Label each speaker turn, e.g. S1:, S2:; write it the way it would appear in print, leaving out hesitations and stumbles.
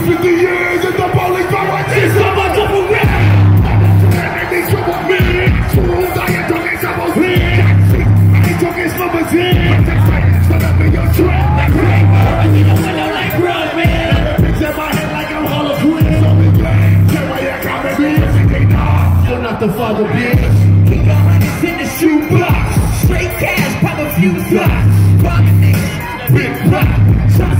S1: 50 years in the bowling power. This is my double rap. The father bitch, he got money in the shoebox. Straight cash, pop a few blocks. Pocket niggas, big rock.